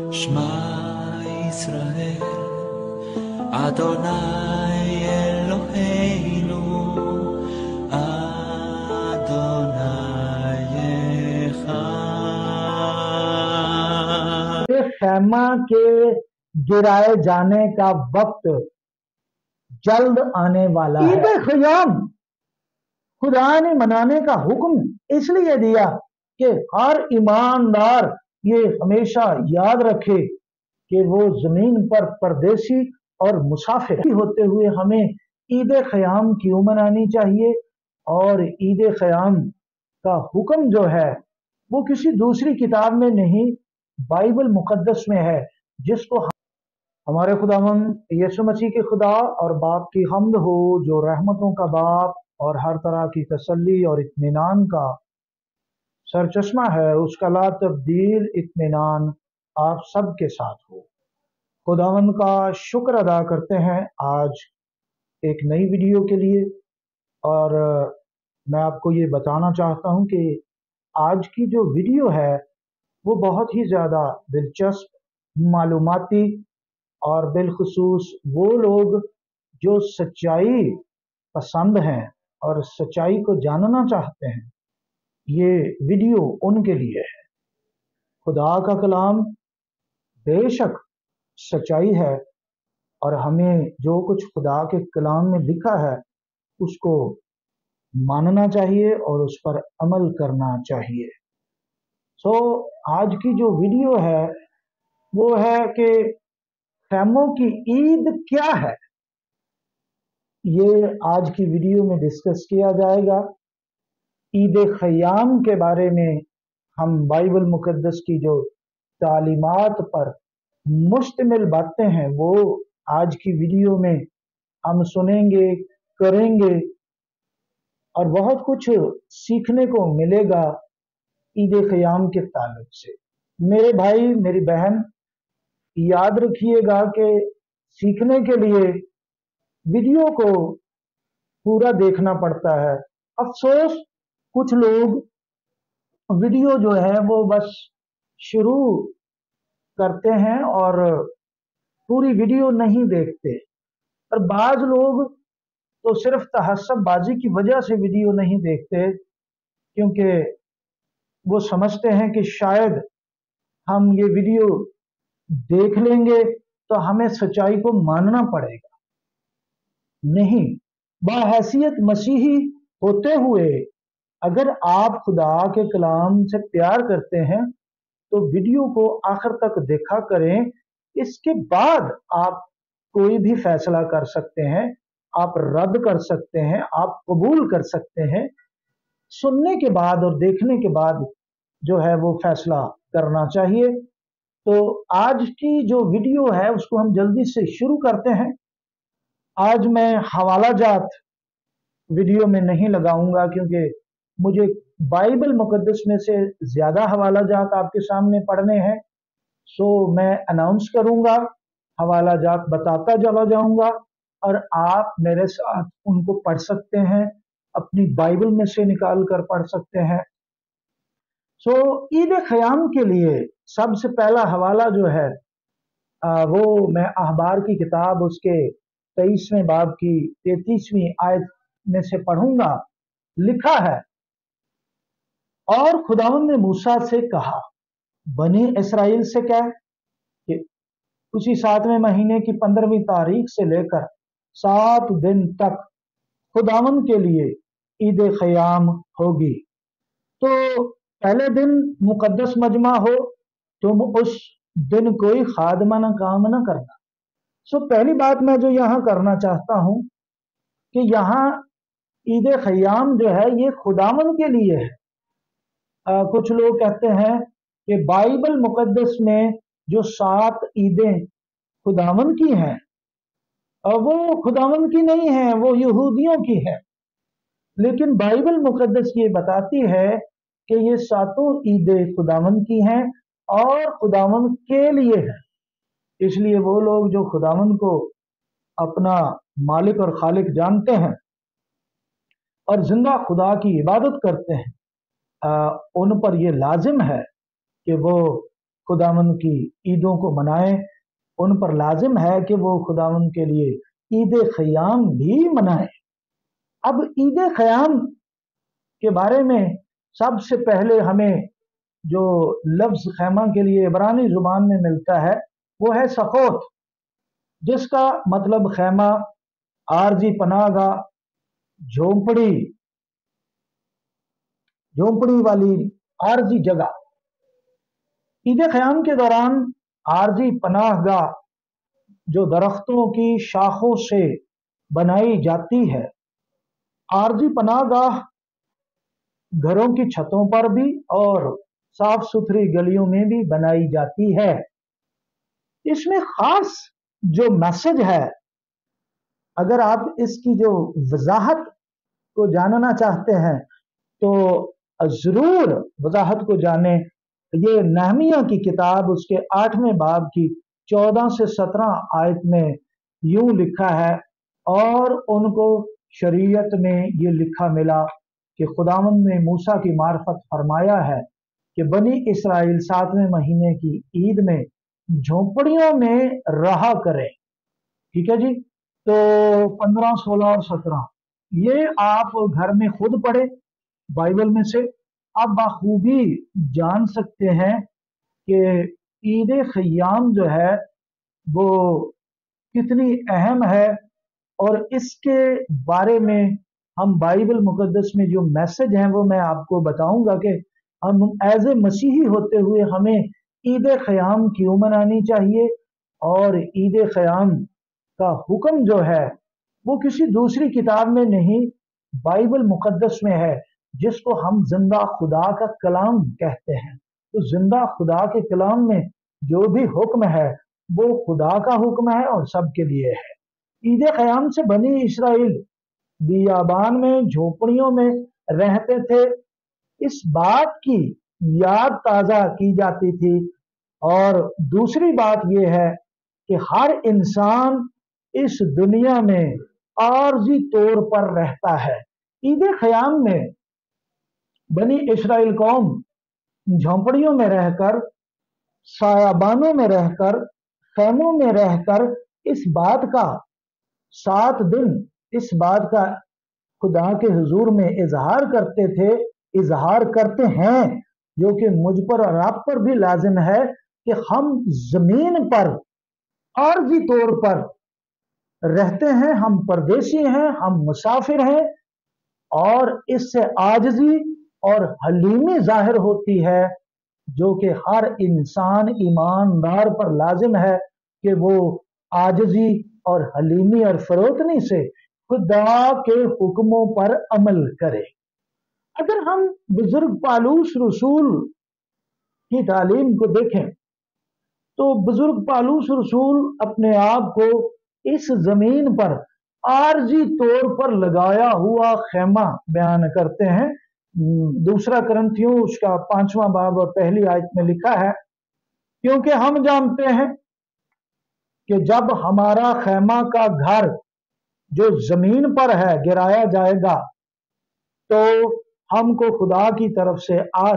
שמע ישראל, אדוני אלוהינו, אדוני אחד। खैमा के गिराए जाने का वक्त जल्द आने वाला है। ईद ख़याम खुदा ने मनाने का हुक्म इसलिए दिया कि हर ईमानदार ये हमेशा याद रखे कि वो जमीन पर परदेसी और मुसाफिर होते हुए हमें ईद ख़याम क्यों मनानी चाहिए। और ईद ख़याम का हुक्म जो है वो किसी दूसरी किताब में नहीं, बाइबल मुक़द्दस में है, जिसको हमारे खुदावंद यीशु मसीह के खुदा और बाप की हम्द हो, जो रहमतों का बाप और हर तरह की तसल्ली और इत्मीनान का सरचश्मा है। उसका ला तब्दील इत्मीनान आप सब के साथ हो। खुदावंद का शुक्र अदा करते हैं आज एक नई वीडियो के लिए। और मैं आपको ये बताना चाहता हूँ कि आज की जो वीडियो है वो बहुत ही ज़्यादा दिलचस्प, मालूमाती और बिलखुसूस वो लोग जो सच्चाई पसंद हैं और सच्चाई को जानना चाहते हैं, ये वीडियो उनके लिए है। खुदा का कलाम बेशक सच्चाई है और हमें जो कुछ खुदा के कलाम में लिखा है उसको मानना चाहिए और उस पर अमल करना चाहिए। आज की जो वीडियो है वो है कि खैमों की ईद क्या है। ये आज की वीडियो में डिस्कस किया जाएगा। ईद ख़याम के बारे में हम बाइबल मुक़द्दस की जो तालीमात पर मुश्तमिल बातें हैं वो आज की वीडियो में हम सुनेंगे, करेंगे और बहुत कुछ सीखने को मिलेगा ईद ख़याम के ताल्लुक से। मेरे भाई, मेरी बहन, याद रखिएगा कि सीखने के लिए वीडियो को पूरा देखना पड़ता है। अफसोस कुछ लोग वीडियो जो है वो बस शुरू करते हैं और पूरी वीडियो नहीं देखते। और बाज लोग तो सिर्फ तहस्सुबबाजी की वजह से वीडियो नहीं देखते क्योंकि वो समझते हैं कि शायद हम ये वीडियो देख लेंगे तो हमें सच्चाई को मानना पड़ेगा। नहीं, बाहैसियत मसीही होते हुए अगर आप खुदा के कलाम से प्यार करते हैं तो वीडियो को आखिर तक देखा करें। इसके बाद आप कोई भी फैसला कर सकते हैं, आप रद्द कर सकते हैं, आप कबूल कर सकते हैं। सुनने के बाद और देखने के बाद जो है वो फैसला करना चाहिए। तो आज की जो वीडियो है उसको हम जल्दी से शुरू करते हैं। आज मैं हवाला जात वीडियो में नहीं लगाऊंगा क्योंकि मुझे बाइबल मुक़द्दस में से ज़्यादा हवाला जात आपके सामने पढ़ने हैं। मैं अनाउंस करूंगा, हवाला जात बताता चला जाऊंगा और आप मेरे साथ उनको पढ़ सकते हैं, अपनी बाइबल में से निकाल कर पढ़ सकते हैं। ईद ख़याम के लिए सबसे पहला हवाला जो है वो मैं अहबार की किताब उसके 23वें बाब की 33वीं आयत में से पढ़ूंगा। लिखा है, और खुदावंद ने मूसा से कहा, बनी इस्राएल से कह कि उसी 7वें महीने की 15वीं तारीख से लेकर 7 दिन तक खुदावंद के लिए ईद ख़याम होगी। तो पहले दिन मुक़द्दस मजमा हो, तुम उस दिन कोई खादमाना काम न करना। पहली बात मैं जो यहाँ करना चाहता हूँ कि यहाँ ईद ख़याम जो है ये खुदावंद के लिए है। कुछ लोग कहते हैं कि बाइबल मुक़द्दस में जो 7 ईदें खुदावंद की हैं वो खुदावंद की नहीं है, वो यहूदियों की है। लेकिन बाइबल मुक़द्दस ये बताती है कि ये 7 ईदें खुदावंद की हैं और खुदावंद के लिए हैं। इसलिए वो लोग जो खुदावंद को अपना मालिक और खालिक जानते हैं और जिंदा खुदा की इबादत करते हैं, उन पर यह लाजिम है कि वो खुदावंद की ईदों को मनाएं, उन पर लाजिम है कि वो खुदावंद के लिए ईद ख़याम भी मनाएं। अब ईद ख़याम के बारे में सबसे पहले हमें जो लफ्ज़ खैमा के लिए इब्रानी ज़ुबान में मिलता है वो है सखोत, जिसका मतलब खैमा, आरजी पनाहगाह, झोंपड़ी वाली आरजी जगह। ईद ख़याम के दौरान आरजी पनाहगाह जो दरख्तों की शाखों से बनाई जाती है, आरजी पनाहगाह घरों की छतों पर भी और साफ सुथरी गलियों में भी बनाई जाती है। इसमें खास जो मैसेज है, अगर आप इसकी जो वजाहत को जानना चाहते हैं तो जरूर वजाहत को जाने। ये नहमिया की किताब उसके 8वें बाब की 14 से 17 आयत में यूं लिखा है, और उनको शरीयत में ये लिखा मिला कि खुदावंद ने मूसा की मार्फत फरमाया है कि बनी इसराइल 7वें महीने की ईद में झोंपड़ियों में रहा करें। ठीक है जी। तो 15, 16 और 17 ये आप घर में खुद पढ़े बाइबल में से, आप बाखूबी जान सकते हैं कि ईद ख़याम जो है वो कितनी अहम है, और इसके बारे में हम बाइबल मुकद्दस में जो मैसेज हैं वो मैं आपको बताऊंगा कि हम एज ए मसीही होते हुए हमें ईद ख़याम क्यों मनानी चाहिए, और ईद ख़याम का हुक्म जो है वो किसी दूसरी किताब में नहीं, बाइबल मुकद्दस में है, जिसको हम जिंदा खुदा का कलाम कहते हैं। तो जिंदा खुदा के कलाम में जो भी हुक्म है वो खुदा का हुक्म है और सबके लिए है। ईद ख़याम से बनी इसराइल बियाबान में झोपड़ियों में रहते थे, इस बात की याद ताज़ा की जाती थी। और दूसरी बात यह है कि हर इंसान इस दुनिया में आर्जी तौर पर रहता है। ईद ख़याम में बनी इसराइल कौम झोंपड़ियों में रहकर, सायाबानों में रहकर, खैमों में रहकर इस बात का 7 दिन इस बात का खुदा के हुजूर में इजहार करते थे, इजहार करते हैं, जो कि मुझ पर और आप पर भी लाजिम है कि हम जमीन पर आर्जी तौर पर रहते हैं, हम परदेसी हैं, हम मुसाफिर हैं, और इससे आजिज़ी और हलीमी जाहिर होती है, जो कि हर इंसान ईमानदार पर लाजिम है कि वो आजिज़ी और हलीमी और फरोतनी से खुदा के हुक्मों पर अमल करे। अगर हम बुजुर्ग पालूस रसूल की तालीम को देखें तो बुजुर्ग पालूस रसूल अपने आप को इस जमीन पर आर्जी तौर पर लगाया हुआ खैमा बयान करते हैं। 2 करंथियों उसका 5वां बाब और पहली आयत में लिखा है, क्योंकि हम जानते हैं कि जब हमारा खैमा का घर जो जमीन पर है गिराया जाएगा, तो हमको खुदा की तरफ से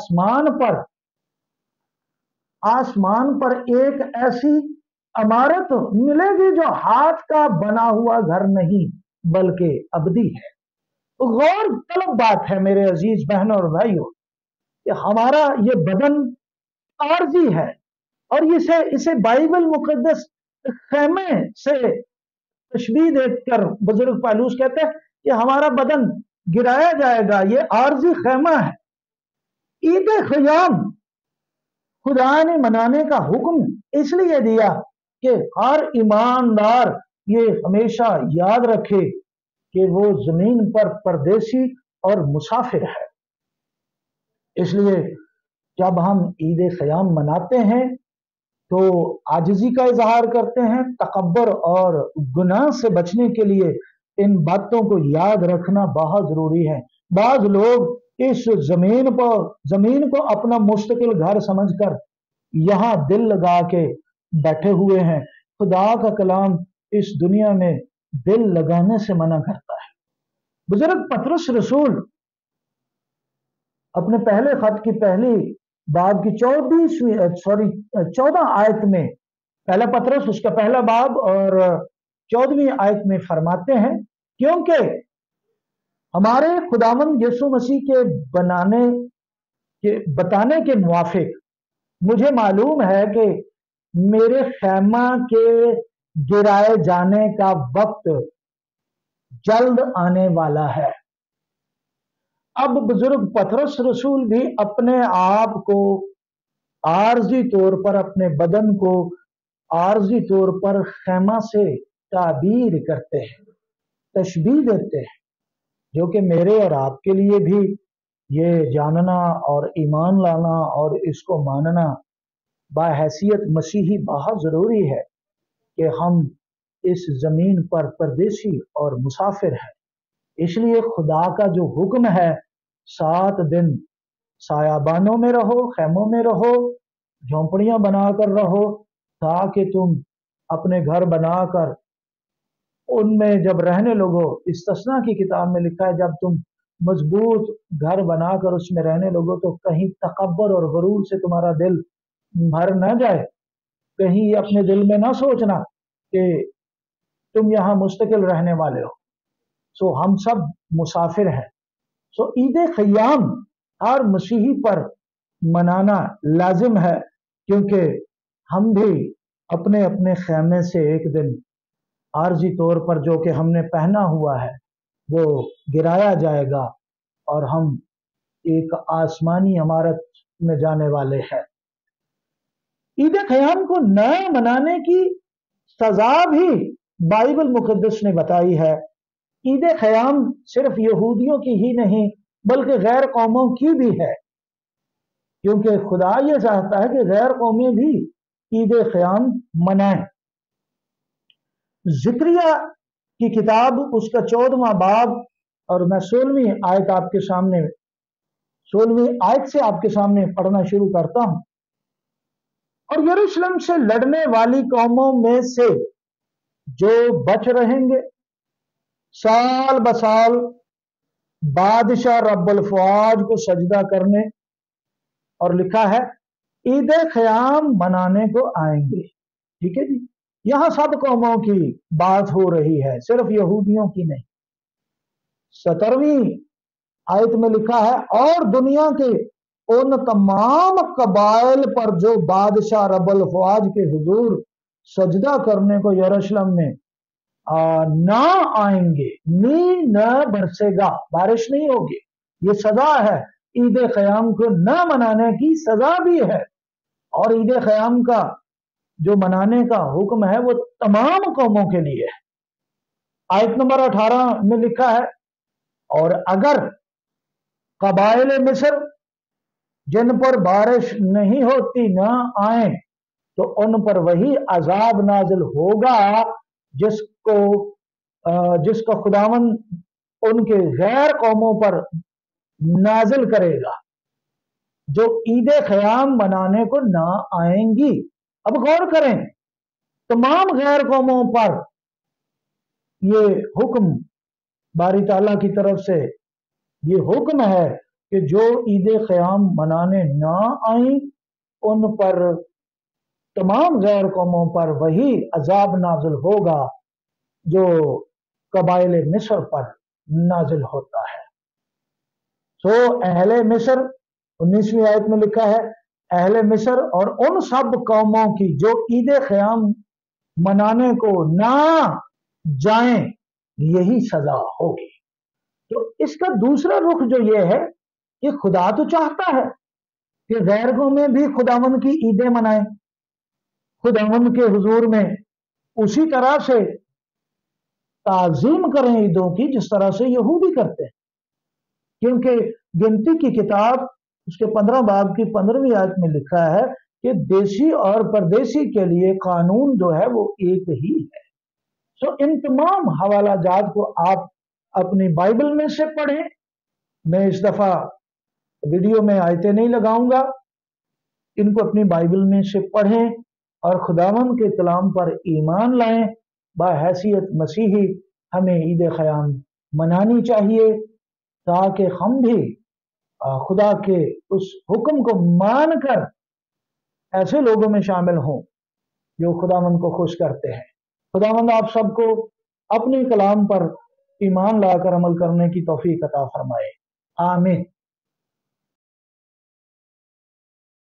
आसमान पर एक ऐसी इमारत मिलेगी जो हाथ का बना हुआ घर नहीं बल्कि अबदी है। तो गौर तलब बात है मेरे अजीज बहनों और भाइयों कि हमारा ये बदन आर्जी है, और इसे बाइबल मुकद्दस खैमे से तशबीह देकर बुजुर्ग पालूस कहते हैं कि हमारा बदन गिराया जाएगा, ये आर्जी खैमा है। ईद ख़याम खुदा ने मनाने का हुक्म इसलिए दिया कि हर ईमानदार ये हमेशा याद रखे कि वो जमीन पर परदेसी और मुसाफिर है। इसलिए जब हम ईद ख़याम मनाते हैं तो आजिज़ी का इजहार करते हैं, तकब्बर और गुनाह से बचने के लिए इन बातों को याद रखना बहुत जरूरी है। बाज लोग इस जमीन को अपना मुस्तकिल घर समझकर यहाँ दिल लगा के बैठे हुए हैं। खुदा का कलाम इस दुनिया में दिल लगाने से मना करता है। बुजुर्ग पतरस रसूल अपने पहले खत की पहली बाब की 14 आयत में, पहला पतरस उसका पहला बाब और 14वीं आयत में फरमाते हैं, क्योंकि हमारे खुदावंद यीशु मसीह के बताने के मुवाफिक मुझे मालूम है कि मेरे खैमा के गिराए जाने का वक्त जल्द आने वाला है। अब बुजुर्ग पतरस रसूल भी अपने आप को आर्जी तौर पर, अपने बदन को आर्जी तौर पर खैमा से ताबीर करते हैं, तशबीह देते हैं, जो कि मेरे और आपके लिए भी ये जानना और ईमान लाना और इसको मानना बाहैसियत मसीही बहुत ज़रूरी है कि हम इस ज़मीन पर परदेसी और मुसाफिर हैं। इसलिए खुदा का जो हुक्म है, 7 दिन सायाबानों में रहो, खैमों में रहो, झोंपड़ियां बनाकर रहो, ताकि तुम अपने घर बनाकर उनमें जब रहने लगो। इस्तिस्ना की किताब में लिखा है, जब तुम मजबूत घर बनाकर उसमें रहने लगो तो कहीं तकब्बर और गुरूर से तुम्हारा दिल भर न जाए, कहीं अपने दिल में ना सोचना कि तुम यहाँ मुस्तकिल रहने वाले हो। सो हम सब मुसाफिर हैं। सो ईद खयाम हर मसीही पर मनाना लाजिम है, क्योंकि हम भी अपने अपने खैमे से एक दिन आर्जी तौर पर जो कि हमने पहना हुआ है वो गिराया जाएगा और हम एक आसमानी इमारत में जाने वाले हैं। ईद खयाम को न मनाने की सजा भी बाइबल मुकद्दस ने बताई है। ईद खयाम सिर्फ यहूदियों की ही नहीं बल्कि गैर कौमों की भी है, क्योंकि खुदा ये चाहता है कि गैर कौमें भी ईद खयाम मनाएं। जिक्रिया की किताब उसका 14वां बाब और मैं 16वीं आयत से आपके सामने पढ़ना शुरू करता हूं। और यरूशलेम से लड़ने वाली कौमों में से जो बच रहेंगे साल बसाल बादशाह रब्बुल फौज को सजदा करने, और लिखा है ईद खयाम मनाने को आएंगे। ठीक है जी, यहां सब कौमों की बात हो रही है, सिर्फ यहूदियों की नहीं। 17वीं आयत में लिखा है, और दुनिया के उन तमाम कबाइल पर जो बादशाह रब्बुल फौज के हुजूर सजदा करने को यरूशलेम में ना आएंगे, नी न बरसेगा, बारिश नहीं होगी। ये सजा है, ईद खयाम को न मनाने की सजा भी है। और ईद खयाम का जो मनाने का हुक्म है वो तमाम कौमों के लिए है। आयत नंबर 18 में लिखा है, और अगर कबाइल मिस्र जिन पर बारिश नहीं होती न आए तो उन पर वही अजाब नाजिल होगा जिसका खुदावन उनके गैर कौमों पर नाजिल करेगा जो ईद खयाम मनाने को ना आएंगी। अब गौर करें, तमाम गैर कौमों पर ये हुक्म बारी ताला की तरफ से ये हुक्म है कि जो ईद क़याम मनाने ना आई उन पर, तमाम गैर कौमों पर वही अजाब नाजिल होगा जो कबाइल मिस्र पर नाजिल होता है। सो अहले मिस्र, 19वीं आयत में लिखा है, अहले मिस्र और उन सब कौमों की जो ईद क़याम मनाने को ना जाएं, यही सजा होगी। तो इसका दूसरा रुख जो ये है कि खुदा तो चाहता है कि गैर कौमें भी खुदावंद की ईदें मनाएं, खुदावंद के हुजूर में उसी तरह से ताज़ीम करें ईदों की जिस तरह से यहूदी करते हैं। क्योंकि गिनती की किताब उसके 15 बाब की 15वीं आयत में लिखा है कि देशी और परदेशी के लिए कानून जो है वो एक ही है। सो इन तमाम हवाला जात को आप अपनी बाइबल में से पढ़ें। मैं इस दफा वीडियो में आयतें नहीं लगाऊंगा, इनको अपनी बाइबल में से पढ़ें और खुदावंद के कलाम पर ईमान लाएं। बाहैसियत मसीही हमें ईद क़याम मनानी चाहिए ताकि हम भी खुदा के उस हुक्म को मानकर ऐसे लोगों में शामिल हों जो खुदावंद को खुश करते हैं। खुदावंद आप सबको अपने कलाम पर ईमान लाकर अमल करने की तौफीक अता फरमाए। आमीन।